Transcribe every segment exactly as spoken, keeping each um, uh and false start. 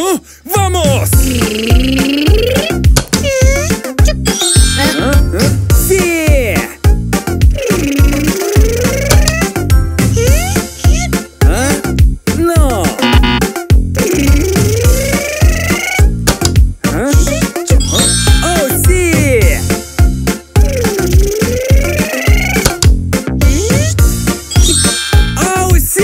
¡Oh! ¡Vamos! ¡Sí! ¿Ah? ¡No! ¿Ah? ¡Oh, sí! ¡Oh, sí!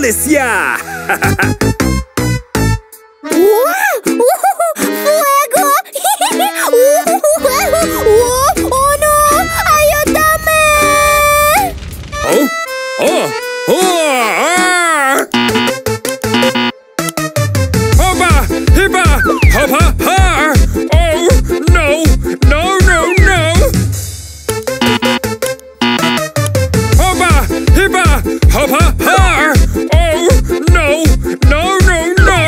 ¡Policía! ¡Fuego! ¡Oh, no! ¡Ayúdame! ¡Oh! ¡Oh! ¡Oh! ¡Ah! ¡Hopa! ¡Hipa! ¡Hopa! ¡Ha! ¡Oh! ¡No! ¡No, no, no! ¡Hopa! ¡Hipa! ¡Hopa! ¡Ha! ¡Oh! ¡No! ¡No, no, no!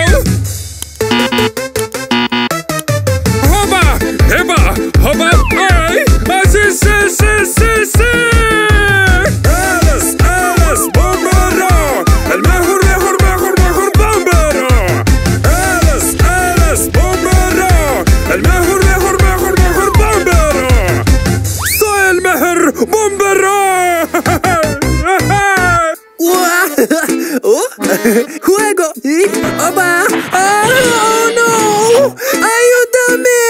¡Hopa! ¡Hipa! ¡Hopa! ¡Ay! ¡Así, sí, sí, sí, sí! ¡Alice! ¡Alice! ¡Bombero! ¡El mejor, mejor, mejor, mejor bombero! ¡Alice! ¡Alice! ¡Bombero! ¡El mejor, mejor, mejor, mejor bombero! ¡Soy el mejor bombero! ¡Oh! ¡Juego! ¡Opa! ¡Oh, no! ¡Ayúdame!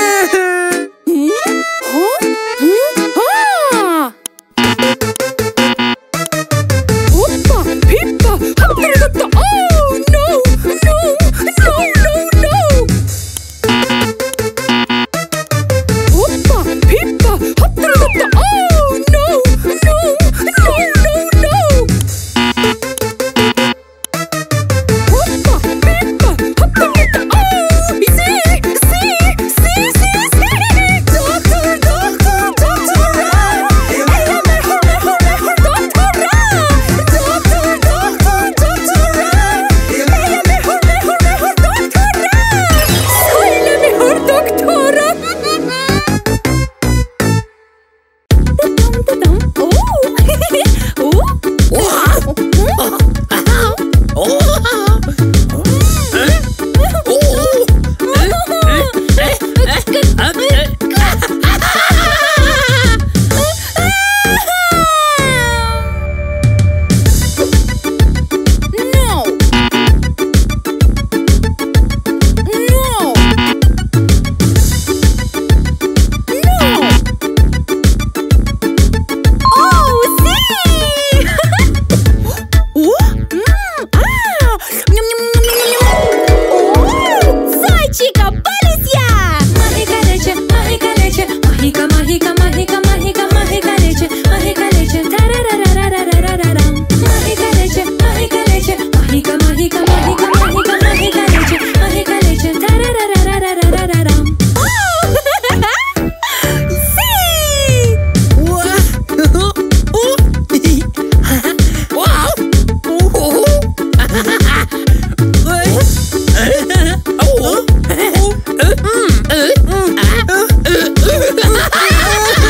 ¡Opa! ¡Pipa! ¡Apretata! ¡Oh, no! ¡No! ¡No, no, no! ¡Opa! ¡Pipa! ¡Apretata! ¡Oh, no! ¡No! ¡No, no, no! ¡Opa! ¡Pipa! ¡Apretata! ¡Oh! ¡Sí! ¡Sí! ¡Sí, sí, sí! ¡Doctor, doctor, doctora! ¡Es la mejor, mejor, mejor doctora! ¡Doctor, doctor, doctora! ¡Es la mejor, mejor, mejor doctora! ¡Soy la mejor doctora! No! No! No! ¡Oh, sí! ¡Oh! ¡Mmm! ¡Ah! ¡Ñam, ñam, ñam, ñam, ñam! ¡Oh! ¡Soy chica policía! Mágica leche, mágica leche, mágica, mágica, mágica, mágica, mágica leche, mágica leche, tararararararararam. Mágica leche, mágica leche, mágica, mágica, mágica, mágica, mágica leche, mágica leche, tarararararararam. ¡Oh! ¡Sí! ¡Oh!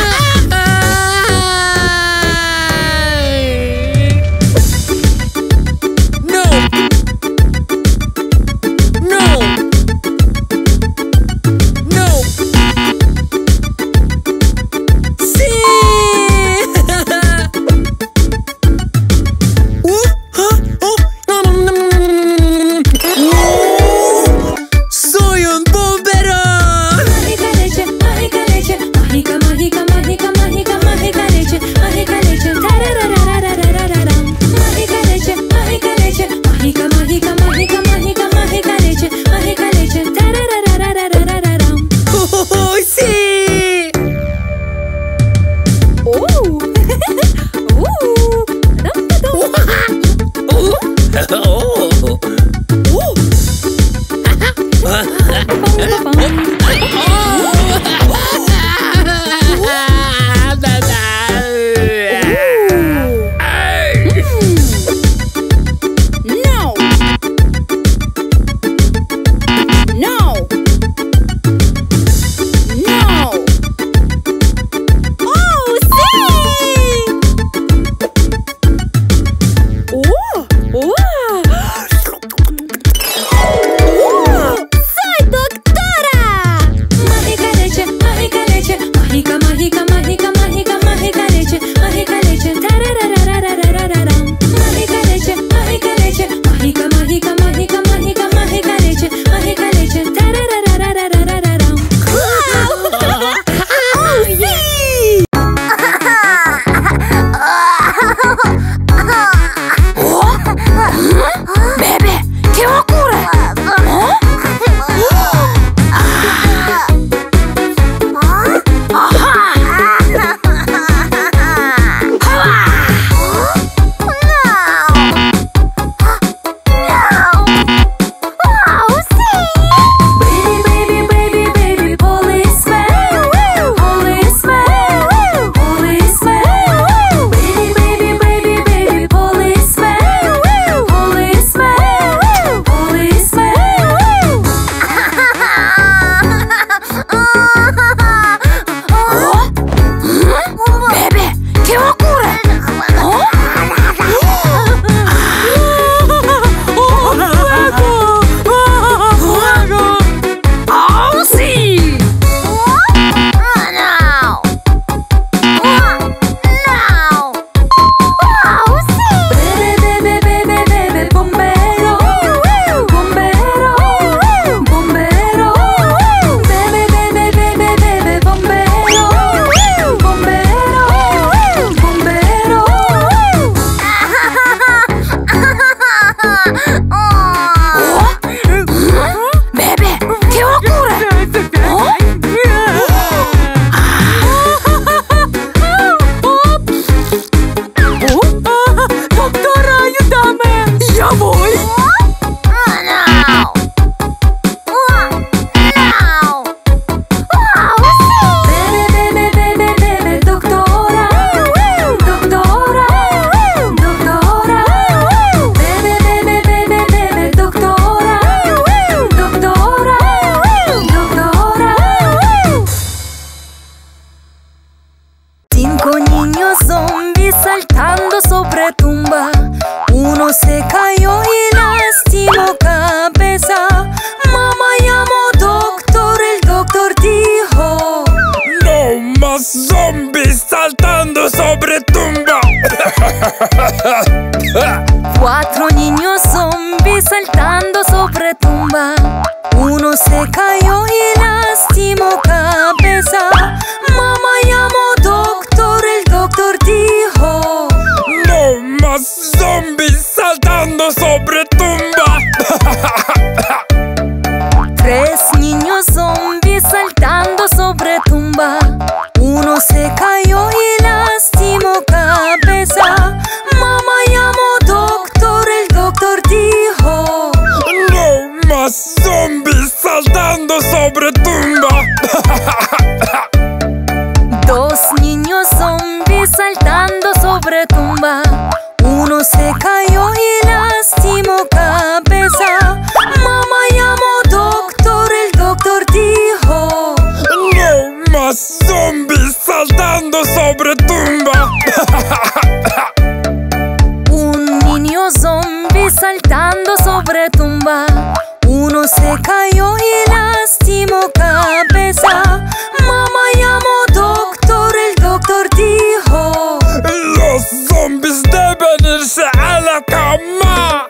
niños zombies saltando sobre tumba. Uno se cayó y lastimó cabeza. Mamá llamó doctor, el doctor dijo: no más zombies saltando sobre tumba. Cuatro niños zombies saltando sobre tumba. Uno se cayó y lastimó cabeza. Mamá llamó doctor, el doctor dijo: no más zombies saltando sobre tumba. Tres niños zombies saltando sobre tumba. Uno se cayó y lastimó cabeza. Mamá llamó doctor, el doctor dijo: no más zombies saltando sobre tumba. Dos niños zombies saltando sobre tumba. Uno se cayó y lastimó cabeza. Mamá llamó doctor, el doctor dijo: no más zombies saltando sobre tumba. Un niño zombie saltando sobre tumba. Uno se cayó y lastimó cabeza. Mamá llamó doctor, el doctor dijo: los zombies deben irse a la cama.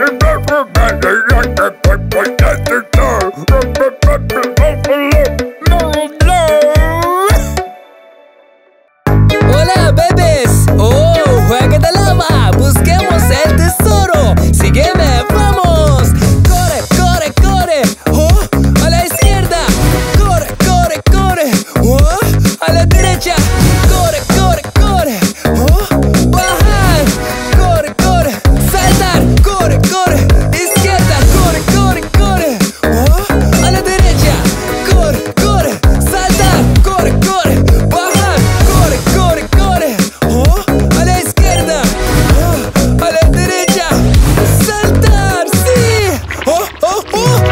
Hola, bebés. Oh, juega de lava. Busquemos el tesoro. Sígueme, vamos. Corre, corre, corre. Oh, a la izquierda. Corre, corre, corre. Oh, a la derecha. Corre, corre, corre. Oh, bajar. Corre, corre. Saltar. Corre, corre. Izquierda. Corre, corre, corre. Oh, a la derecha. Corre, corre. Saltar. Corre, corre. Bajar. Corre, corre, corre. Oh, a la izquierda. Oh, a la derecha. Saltar. Sí. Oh, oh, oh.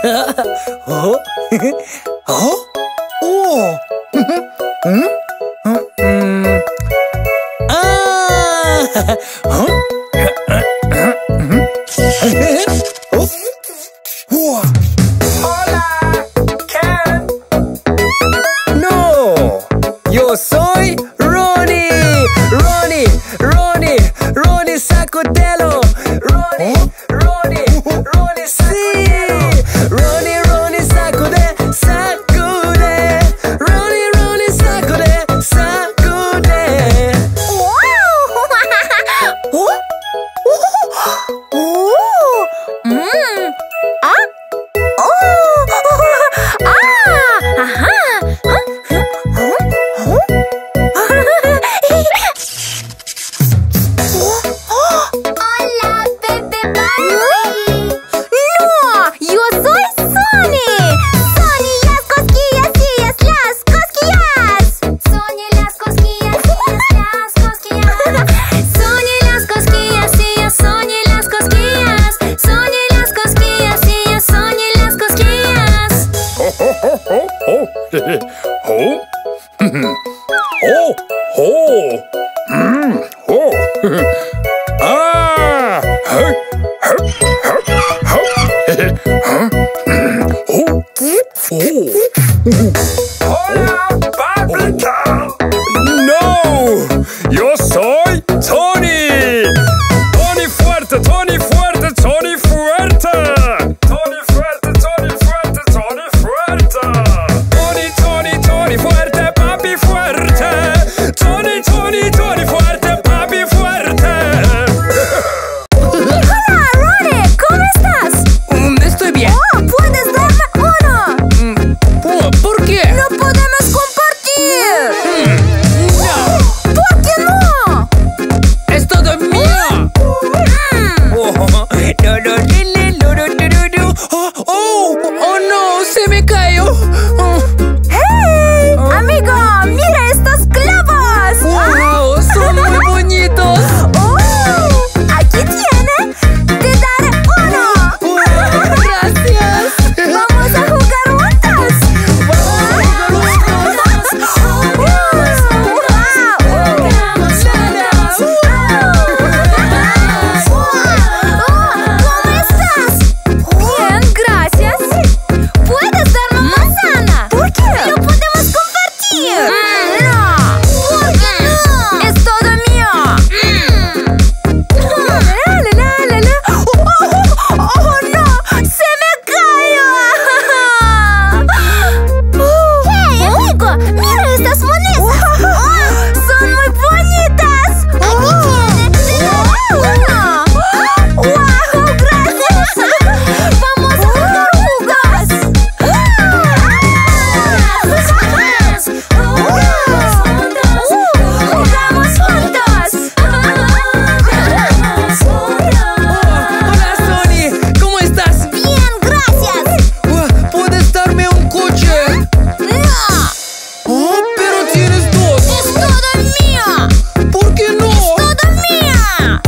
Oh. Oh. Oh. Mm. Mm. Ah. Oh. Oh. Hola, Ken. No, yo soy Ronnie. Ronnie, Ronnie, Ronnie Sacudelo. Ronnie, Ronnie, Ronnie Sacudelo. Ronnie, Ronnie Sacude, sacude. Ronnie, Ronnie Sacude, sacude. Wow! Oh? Oh! Mm. Ah? Oh! Ah! Ajá. Hola, Pepe Barbie. No, yo soy Sony. Sony las cosquillas y es las cosquillas. Sony las cosquillas y es las cosquillas. Sony las cosquillas y es Sony las cosquillas. Sony las cosquillas y es Sony las cosquillas. Ho, ho, ho, ho, ho. Ho. Ho, ho. Mm, ho. Ah. Huh, huh, huh, huh. Huh. Mm, oh. Oh. Hola, Paprika. No, yo soy Tony. Tony fuerte, Tony fuerte, Tony fuerte. Tony fuerte, Tony fuerte, Tony fuerte. Tony, Tony, Tony fuerte, papi fuerte. Tony, Tony, Tony fuerte, papi fuerte. Hola, Ronnie, ¿cómo estás? Mm, Estoy bien. Oh, ¿puedes darme uno? Mm, ¿Por, ¿Por qué? No podemos compartir. No, ¿Por qué no? es todo mío. Mm. Oh, no, no, lili, luru, tururu. Oh, oh, oh, no, se me cayó. Oh, ¡Hey! Amigo, mira estos clavos. wow, son muy bonitos. Oh, aquí tiene. Te daré uno. Wow, gracias. Vamos a jugar juntos. ¿Cómo estás? Bien, gracias. ¿Puedes darme manzana? ¿Por qué? ¿Lo podemos compartir? No. ¿Por qué no? Es todo mío. La, la, la, la, la. Oh, oh, oh, oh, no. Se me cayó. Hey, amigo, mira estas monedas. Son muy bonitas. Aquí tiene. Te daré uno. Wow, gracias. Vamos a jugar jugos. Jugamos juntos. Hola, Sony, ¿cómo estás? Bien, gracias. Uh, ¿Puedes darme un coche? No, Oh, pero tienes dos. es todo mío. ¿Por qué no? Todo mío.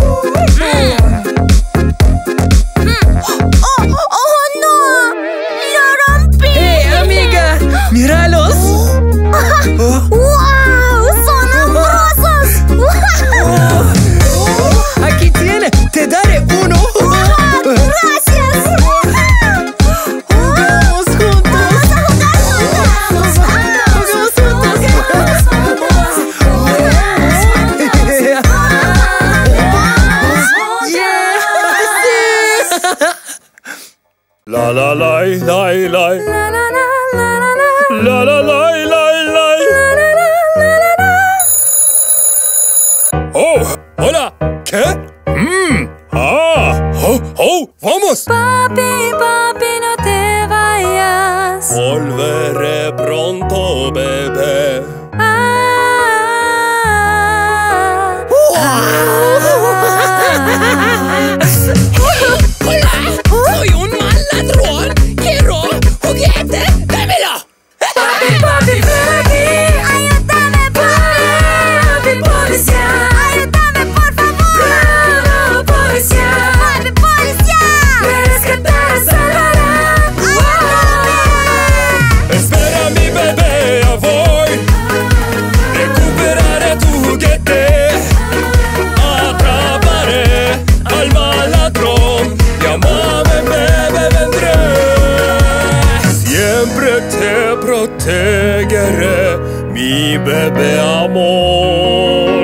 Oh, oh, no. Lo rompí. ¡Hey, amiga! ¡Míralos! Oh, ¡Wow! ¡Son amorosos! oh, aquí tiene, te daré uno. ¡Gracias! Jugamos juntos. ¡Vamos a jugar juntos! Jugamos juntos. Yeah. La la la la la. La, la, la, la, la, la. La la la la la. Oh, hola. ¿Qué? Mm. Ah. Oh, oh, vamos. Papi, papi, no te vayas. Volveré pronto, bebé. Ah, Hola, soy un mal ladrón. Quiero juguete. Dámelo. papi, papi, ven aquí. Ayúdame, papi. Papi, policía. Ayúdame, por favor. No, policía. Papi, policía. Me rescatarás, salvarás. Siempre te protegeré, mi bebé amor.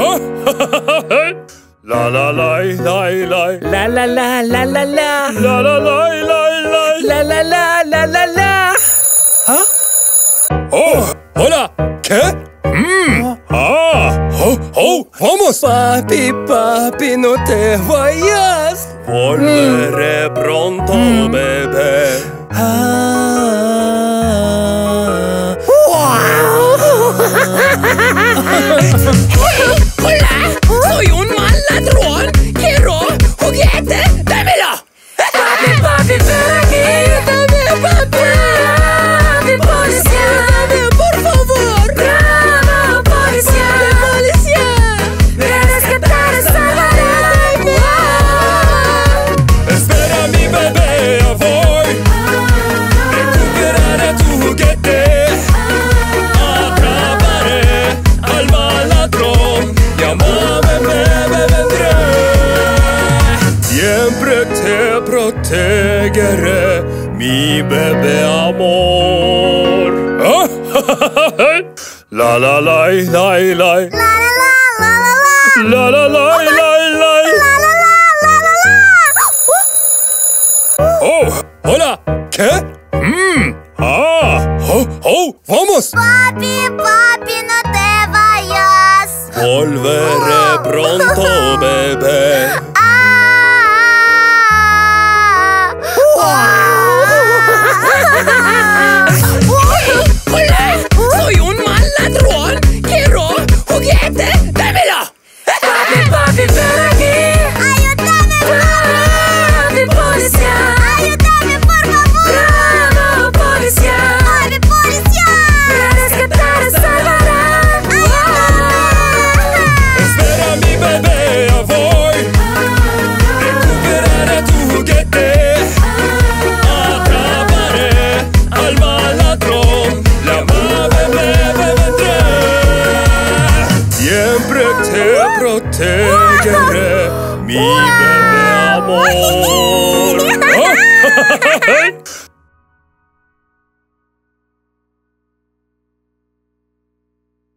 La la la la la La la la la la la. la la la la la. La la la la la la. ¿Ah? Oh, hola. ¿Qué? Mm. Ah, oh, oh, vamos. Papi, papi, no te vayas. Volveré pronto, bebé. Ah. ¡Hola! ¡Soy un mal ladrón! ¡Quiero juguete! ¡Dámelo! ¡Papi, papi, ven aquí! ¡Ayúdame, papi! ¡Papi, policía! ¡Ayúdame, por favor! ¡Bravo, policía! ¡Policía! ¡Me rescatar esta varada! Espera, mi bebé, ya voy. Recuperaré tu juguete. Atraparé al mal ladrón. Llámame, bebé, vendré. Siempre te protegeré, mi bebé amor. La la la la la. La la la la la. Oh, hola. ¿Qué? Mm. Ah, oh, oh, vamos. Papi, papi, no te vayas. Volveré pronto, bebé. Ah. ¡Hola! ¡Soy un mal ladrón! ¡Quiero juguete! ¡Dámelo! ¡Papi, papi, ven aquí! Ayúdame, ¡Papi, policía! ayúdame, por favor. ¡Bravo, policía! Papi, policía. ¡Me rescatar esta varada! Espera, mi bebé, ya voy. Recuperaré tu juguete. Atraparé al mal ladrón. La madre bebé vendré. Siempre te protegeré, mi bebé amor.